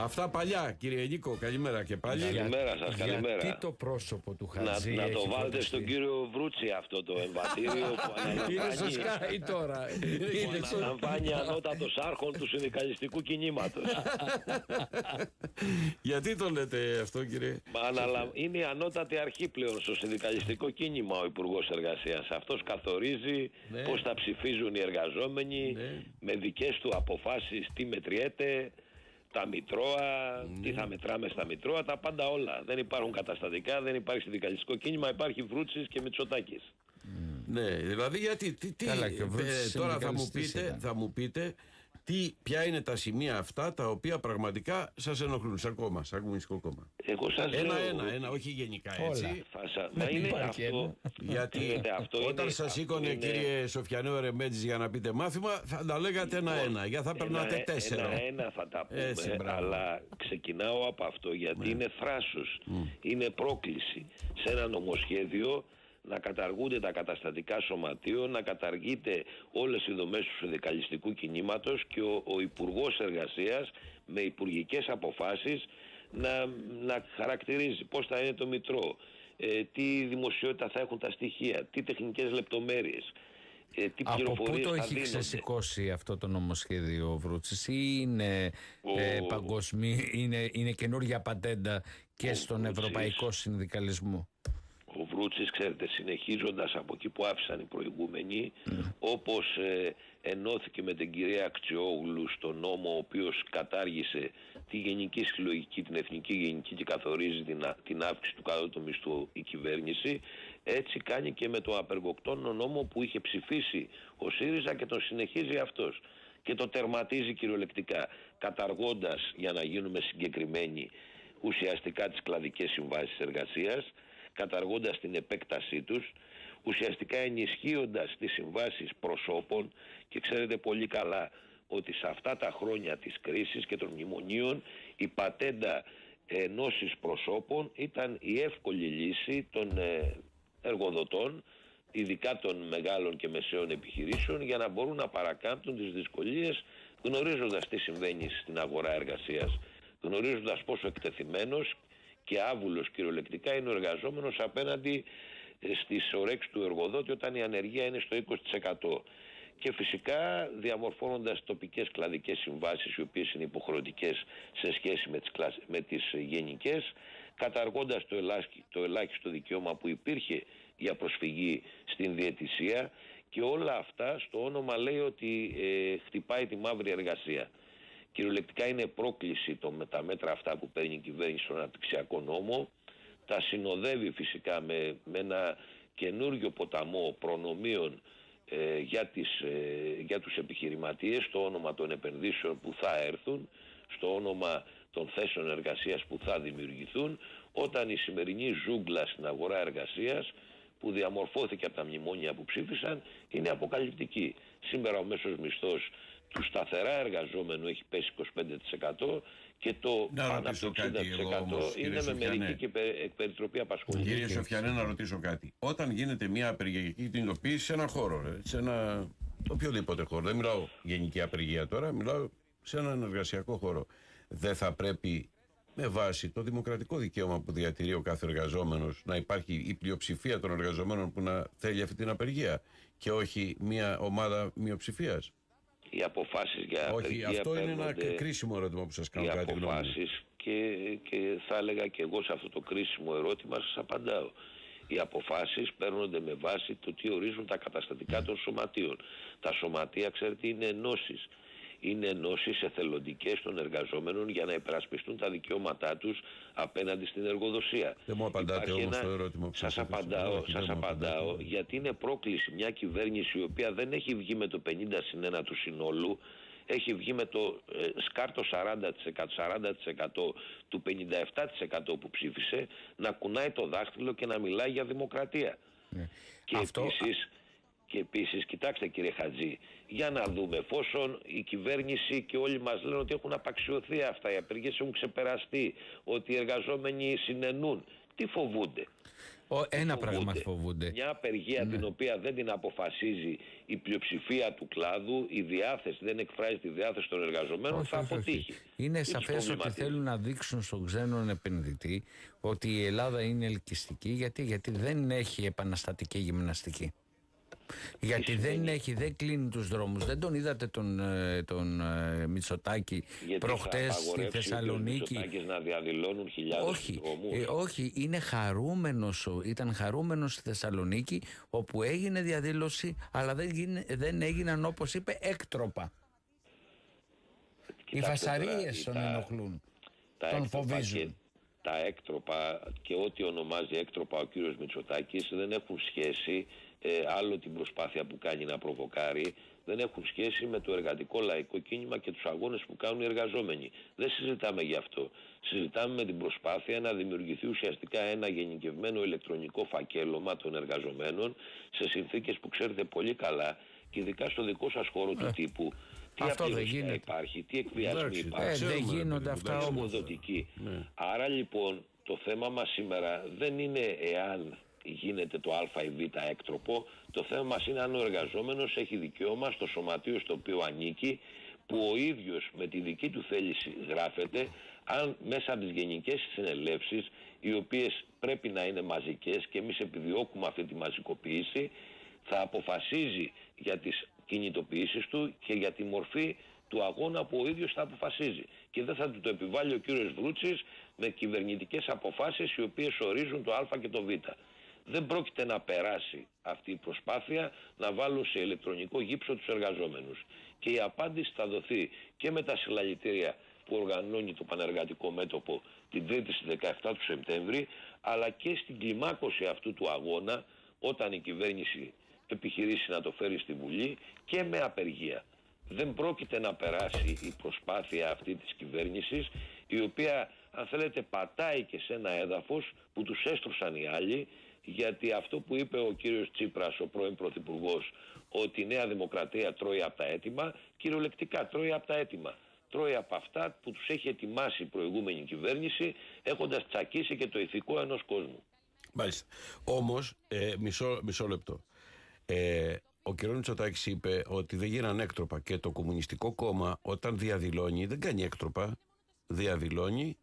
Αυτά παλιά, κύριε Νίκο, καλημέρα και πάλι. Καλημέρα σας, καλημέρα. Γιατί το πρόσωπο του Χατζή να έχει το βάλετε φωτιστεί? στον κύριο Βρούτσι αυτό το εμβατήριο που Είναι στο αναλαμβάνει, Sky τώρα. που αναλαμβάνει ανώτατος άρχον του συνδικαλιστικού κινήματος. Γιατί το λέτε αυτό, κύριε? Είναι η ανώτατη αρχή πλέον στο συνδικαλιστικό κίνημα ο Υπουργός Εργασίας. Αυτός καθορίζει πώς θα ψηφίζουν οι εργαζόμενοι, με δικές του αποφάσεις τι μετριέται, τα μητρώα, τι θα μετράμε στα μητρώα, τα πάντα όλα. Δεν υπάρχουν καταστατικά, δεν υπάρχει συνδικαλιστικό κίνημα, υπάρχει Βρούτσης και Μητσοτάκης. Ναι, δηλαδή γιατί. Καλά, τώρα θα μου πείτε ποια είναι τα σημεία αυτά τα οποία πραγματικά σας ενοχλούν σαν κόμμα, σαν Κομμουνιστικό Κόμμα. Εγώ σας Ένα, όχι γενικά έτσι. Μα είναι αυτό. Γιατί όταν σας σήκωνε, κύριε Σοφιανέ Ρεμέτζης, για να πείτε μάθημα, θα τα λέγατε ένα-ένα. Για θα περνάτε 4. Ένα θα τα πούμε, Έτσι, αλλά ξεκινάω από αυτό γιατί είναι θράσος. Είναι πρόκληση σε ένα νομοσχέδιο να καταργούνται τα καταστατικά σωματείων, να καταργείται όλες οι δομές του συνδικαλιστικού κινήματος και ο Υπουργός Εργασίας με υπουργικές αποφάσεις να χαρακτηρίζει πώς θα είναι το μητρό, τι δημοσιότητα θα έχουν τα στοιχεία, τι τεχνικές λεπτομέρειες, τι πληροφορίες θα δίνονται. Από πού το έχει ξεσηκώσει αυτό το νομοσχέδιο ο Βρούτσης, ή είναι είναι καινούργια πατέντα και στον ευρωπαϊκό συνδικαλισμό? Ο Βρούτσης, ξέρετε, συνεχίζοντας από εκεί που άφησαν οι προηγούμενοι, όπως ενώθηκε με την κυρία Αξιόγλου στο νόμο ο οποίος κατάργησε τη γενική συλλογική, την εθνική γενική και καθορίζει την αύξηση του κατώτατου μισθού η κυβέρνηση, έτσι κάνει και με το απεργοκτόνο νόμο που είχε ψηφίσει ο ΣΥΡΙΖΑ και τον συνεχίζει αυτός. Και το τερματίζει κυριολεκτικά, καταργώντας, για να γίνουμε συγκεκριμένοι, ουσιαστικά τις κλαδικές συμβάσεις εργασίας, καταργώντας την επέκτασή τους, ουσιαστικά ενισχύοντας τις συμβάσεις προσώπων, και ξέρετε πολύ καλά ότι σε αυτά τα χρόνια της κρίσης και των μνημονίων η πατέντα ενώσεις προσώπων ήταν η εύκολη λύση των εργοδοτών, ειδικά των μεγάλων και μεσαίων επιχειρήσεων, για να μπορούν να παρακάμπτουν τις δυσκολίες, γνωρίζοντας τι συμβαίνει στην αγορά εργασίας, γνωρίζοντας πόσο εκτεθειμένος και άβουλος κυριολεκτικά είναι ο εργαζόμενος απέναντι στις ορέξεις του εργοδότη όταν η ανεργία είναι στο 20%. Και φυσικά διαμορφώνοντας τοπικές κλαδικές συμβάσεις, οι οποίες είναι υποχρεωτικές σε σχέση με τις γενικές, καταργώντας το ελάχιστο δικαίωμα που υπήρχε για προσφυγή στην διαιτησία, και όλα αυτά στο όνομα λέει ότι χτυπάει τη μαύρη εργασία. Κυριολεκτικά είναι πρόκληση τα μέτρα αυτά που παίρνει η κυβέρνηση στον αναπτυξιακό νόμο. Τα συνοδεύει φυσικά με ένα καινούριο ποταμό προνομίων για τους επιχειρηματίες, στο όνομα των επενδύσεων που θα έρθουν, στο όνομα των θέσεων εργασίας που θα δημιουργηθούν, όταν η σημερινή ζούγκλα στην αγορά εργασίας που διαμορφώθηκε από τα μνημόνια που ψήφισαν είναι αποκαλυπτική. Σήμερα ο μέσος μισθός του σταθερά εργαζόμενου έχει πέσει 25% και το πάνω από 60% είναι με μερική και περιτροπή απασχόληση. Κύριε Σοφιανέ, να ρωτήσω κάτι. Όταν γίνεται μια απεργιακή κινητοποίηση σε ένα χώρο, σε ένα οποιοδήποτε χώρο, δεν μιλάω γενική απεργία τώρα, μιλάω σε έναν εργασιακό χώρο, δεν θα πρέπει με βάση το δημοκρατικό δικαίωμα που διατηρεί ο κάθε εργαζόμενος να υπάρχει η πλειοψηφία των εργαζομένων που να θέλει αυτή την απεργία και όχι μια ομάδα μειοψηφίας? Οι αποφάσεις για απεργία αυτό είναι παίρνονται, ένα κρίσιμο ερώτημα που σας κάνω. Οι αποφάσεις και θα έλεγα και εγώ σε αυτό το κρίσιμο ερώτημα σας απαντάω. Οι αποφάσεις παίρνονται με βάση το τι ορίζουν τα καταστατικά των σωματείων. Τα σωματεία, ξέρετε, είναι ενώσεις. Είναι ενώσεις εθελοντικές των εργαζόμενων για να υπερασπιστούν τα δικαιώματά τους απέναντι στην εργοδοσία. Δεν μου απαντάτε όμως το ερώτημα που σας απαντάω, γιατί είναι πρόκληση μια κυβέρνηση η οποία δεν έχει βγει με το 50+1 του συνόλου, έχει βγει με το σκάρτο 40% του 57% που ψήφισε, να κουνάει το δάχτυλο και να μιλάει για δημοκρατία. Και επίσης, κοιτάξτε κύριε Χατζή, για να δούμε, εφόσον η κυβέρνηση και όλοι μας λένε ότι έχουν απαξιωθεί αυτά, οι απεργίες έχουν ξεπεραστεί, ότι οι εργαζόμενοι συνενούν, τι φοβούνται? Ένα πράγμα φοβούνται. Μια απεργία την οποία δεν την αποφασίζει η πλειοψηφία του κλάδου, η διάθεση, δεν εκφράζει τη διάθεση των εργαζομένων, θα αποτύχει. Είναι σαφές ότι θέλουν να δείξουν στον ξένον επενδυτή ότι η Ελλάδα είναι ελκυστική. Γιατί δεν έχει επαναστατική γυμναστική. Γιατί δεν κλείνει τους δρόμους. Δεν τον είδατε τον Μητσοτάκη προχτές στη Θεσσαλονίκη? Να διαδηλώνουν χιλιάδες δρόμους. Όχι, ήταν χαρούμενος στη Θεσσαλονίκη, όπου έγινε διαδήλωση, αλλά δεν έγιναν, όπως είπε, έκτροπα. Οι φασαρίες τον ενοχλούν, τον φοβίζουν. Τα έκτροπα και ό,τι ονομάζει έκτροπα ο κύριος Μητσοτάκης δεν έχουν σχέση, άλλο την προσπάθεια που κάνει να προβοκάρει, δεν έχουν σχέση με το εργατικό λαϊκό κίνημα και τους αγώνες που κάνουν οι εργαζόμενοι. Δεν συζητάμε γι' αυτό. Συζητάμε με την προσπάθεια να δημιουργηθεί ουσιαστικά ένα γενικευμένο ηλεκτρονικό φακέλωμα των εργαζομένων σε συνθήκες που ξέρετε πολύ καλά, και ειδικά στο δικό σας χώρο του τύπου. Τι απειλή υπάρχει, τι εκβιασμοί υπάρχουν. Δεν γίνονται αυτά όμως. Άρα λοιπόν το θέμα μας σήμερα δεν είναι εάν γίνεται το α ή β έκτροπο. Το θέμα μας είναι αν ο εργαζόμενος έχει δικαίωμα στο σωματείο στο οποίο ανήκει, που ο ίδιος με τη δική του θέληση γράφεται, αν μέσα από τις γενικές συνελεύσεις, οι οποίες πρέπει να είναι μαζικές και εμείς επιδιώκουμε αυτή τη μαζικοποίηση, θα αποφασίζει για τις κινητοποιήσεις του και για τη μορφή του αγώνα που ο ίδιος θα αποφασίζει. Και δεν θα του το επιβάλλει ο κύριος Βρούτσης με κυβερνητικές αποφάσεις οι οποίες ορίζουν το α και το β. Δεν πρόκειται να περάσει αυτή η προσπάθεια να βάλουν σε ηλεκτρονικό γύψο τους εργαζόμενους. Και η απάντηση θα δοθεί και με τα συλλαλητήρια που οργανώνει το Πανεργατικό Μέτωπο την 3η στις 17 του Σεπτέμβρη, αλλά και στην κλιμάκωση αυτού του αγώνα όταν η κυβέρνηση επιχειρήσει να το φέρει στη Βουλή, και με απεργία. Δεν πρόκειται να περάσει η προσπάθεια αυτή της κυβέρνησης, η οποία, αν θέλετε, πατάει και σε ένα έδαφος που τους έστρωσαν οι άλλοι, γιατί αυτό που είπε ο κύριος Τσίπρας, ο πρώην Πρωθυπουργός, ότι η Νέα Δημοκρατία τρώει από τα έτοιμα, κυριολεκτικά τρώει από τα έτοιμα. Τρώει από αυτά που τους έχει ετοιμάσει η προηγούμενη κυβέρνηση, έχοντας τσακίσει και το ηθικό ενός κόσμου. Μάλιστα. Όμως, μισό λεπτό. Ο κ. Μητσοτάκης είπε ότι δεν γίνανε έκτροπα, και το Κομμουνιστικό Κόμμα όταν διαδηλώνει δεν κάνει έκτροπα, διαδηλώνει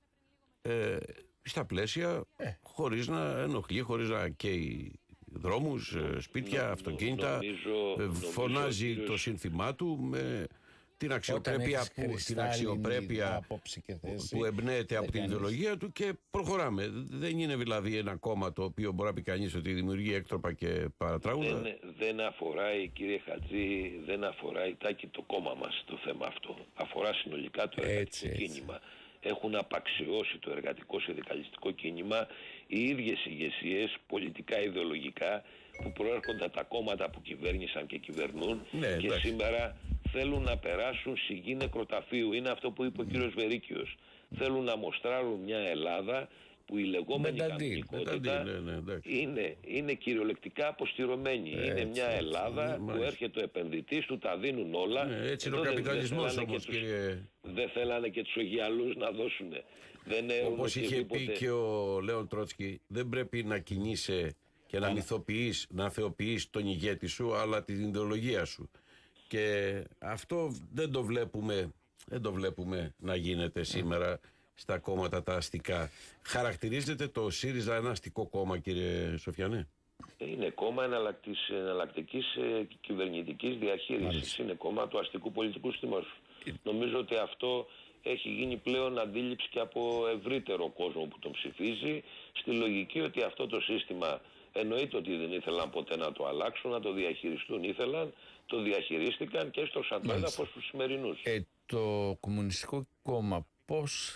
στα πλαίσια, χωρίς να ενοχλεί, χωρίς να καίει δρόμους, σπίτια, αυτοκίνητα, φωνάζει το σύνθημά του με την αξιοπρέπεια, την αξιοπρέπεια που εμπνέεται από την ιδεολογία του, και προχωράμε. Δεν είναι δηλαδή ένα κόμμα το οποίο μπορεί να πει κανείς ότι δημιουργεί έκτροπα και παρατράγουδα. Δεν αφοράει, κύριε Χατζή, δεν αφοράει τάκι το κόμμα μας το θέμα αυτό. Αφορά συνολικά το εργατικό κίνημα. Έχουν απαξιώσει το εργατικό συνδικαλιστικό κίνημα οι ίδιες ηγεσίες, πολιτικά, ιδεολογικά, που προέρχονται από τα κόμματα που κυβέρνησαν και κυβερνούν, και σήμερα θέλουν να περάσουν σιγή νεκροταφείου. Είναι αυτό που είπε ο κύριος Βερίκιος. Θέλουν να μοστράρουν μια Ελλάδα που η λεγόμενη κανονικότητα είναι κυριολεκτικά αποστηρωμένη. Είναι μια Ελλάδα που έρχεται ο επενδυτής, του τα δίνουν όλα. Έτσι είναι ο καπιταλισμός όμως, κύριε. Δεν θέλανε και τους Αιγιαλούς να δώσουν. Όπως είχε πει και ο Λέων Τρότσκι, δεν πρέπει να κινείσαι και να μυθοποιείς, να θεοποιείς τον ηγέτη σου, αλλά την ιδεολογία σου. Και αυτό δεν το βλέπουμε να γίνεται σήμερα στα κόμματα τα αστικά. Χαρακτηρίζεται το ΣΥΡΙΖΑ ένα αστικό κόμμα, κύριε Σοφιανέ? Είναι κόμμα εναλλακτικής κυβερνητικής διαχείρισης. Είναι κόμμα του αστικού πολιτικού συστήματος. Νομίζω ότι αυτό έχει γίνει πλέον αντίληψη και από ευρύτερο κόσμο που τον ψηφίζει, στη λογική ότι αυτό το σύστημα εννοείται ότι δεν ήθελαν ποτέ να το αλλάξουν, να το διαχειριστούν ήθελαν, το διαχειρίστηκαν και έστρωσαν το έδαφος στους σημερινούς. Το Κομμουνιστικό Κόμμα πώς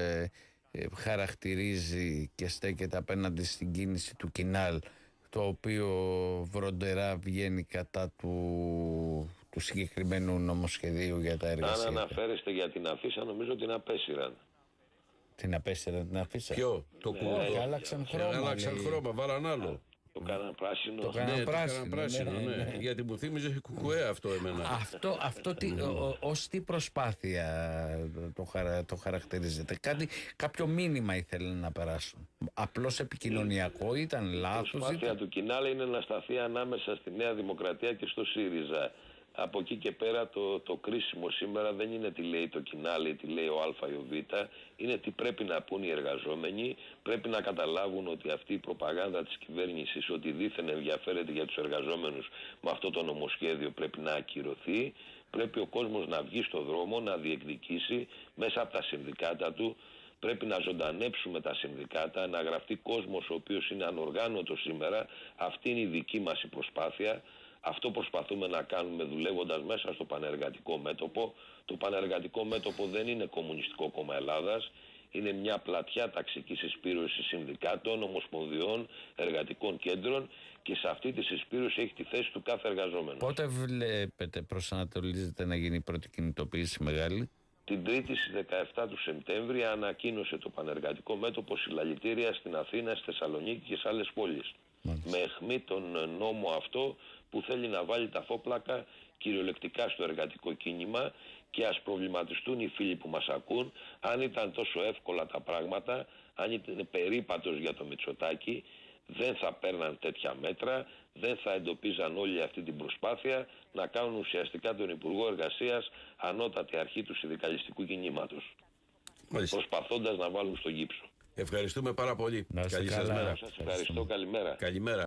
χαρακτηρίζει και στέκεται απέναντι στην κίνηση του Κινάλ, το οποίο βροντερά βγαίνει κατά του συγκεκριμένου νομοσχεδίου για τα εργασιακά? Αν αναφέρεστε για την αφίσα, νομίζω την απέσυραν. Την απέσυραν την αφίσα? Ποιο? Το Άλλαξαν χρώμα. Άλλαξαν χρώμα, βάλαν άλλο. Το κάναν πράσινο. Το κάναν πράσινο, ναι. Γιατί μου θύμιζε κουκουέ αυτό εμένα. Αυτό ως τι προσπάθεια το χαρακτηρίζεται? Κάποιο μήνυμα ήθελε να περάσουν? Απλώς επικοινωνιακό ήταν, λάθος? Η προσπάθεια του Κινάλη είναι να σταθεί ανάμεσα στη Νέα Δημοκρατία και στο ΣΥΡΙΖΑ. Από εκεί και πέρα το κρίσιμο σήμερα δεν είναι τι λέει το Κινάλη, τι λέει ο Α ή ο Β, είναι τι πρέπει να πούν οι εργαζόμενοι. Πρέπει να καταλάβουν ότι αυτή η προπαγάνδα της κυβέρνησης, ότι δήθεν ενδιαφέρεται για τους εργαζόμενους με αυτό το νομοσχέδιο, πρέπει να ακυρωθεί. Πρέπει ο κόσμος να βγει στο δρόμο, να διεκδικήσει μέσα από τα συνδικάτα του. Πρέπει να ζωντανέψουμε τα συνδικάτα, να γραφτεί κόσμος ο οποίος είναι ανοργάνωτος σήμερα. Αυτή είναι η δική μας η προσπάθεια. Αυτό προσπαθούμε να κάνουμε δουλεύοντας μέσα στο πανεργατικό μέτωπο. Το πανεργατικό μέτωπο δεν είναι Κομμουνιστικό Κόμμα Ελλάδας. Είναι μια πλατιά ταξική συσπήρωση συνδικάτων, ομοσπονδιών, εργατικών κέντρων και σε αυτή τη συσπήρωση έχει τη θέση του κάθε εργαζόμενο. Πότε βλέπετε, προσανατολίζετε να γίνει η πρώτη κινητοποίηση μεγάλη? Την Τρίτη στις 17 του Σεπτέμβρη ανακοίνωσε το πανεργατικό μέτωπο συλλαλητήρια στην Αθήνα, στη Θεσσαλονίκη και σε άλλες πόλεις. Με αιχμή τον νόμο αυτό που θέλει να βάλει τα φόπλακα κυριολεκτικά στο εργατικό κίνημα. Και ας προβληματιστούν οι φίλοι που μας ακούν, αν ήταν τόσο εύκολα τα πράγματα, αν ήταν περίπατος για το Μητσοτάκη, δεν θα παίρναν τέτοια μέτρα, δεν θα εντοπίζαν όλη αυτή την προσπάθεια να κάνουν ουσιαστικά τον Υπουργό Εργασίας ανώτατη αρχή του συνδικαλιστικού κινήματος. Προσπαθώντας να βάλουν στο γύψο. Ευχαριστούμε πάρα πολύ. Καλή σας μέρα. Σας ευχαριστώ, καλημέρα. Καλημέρα.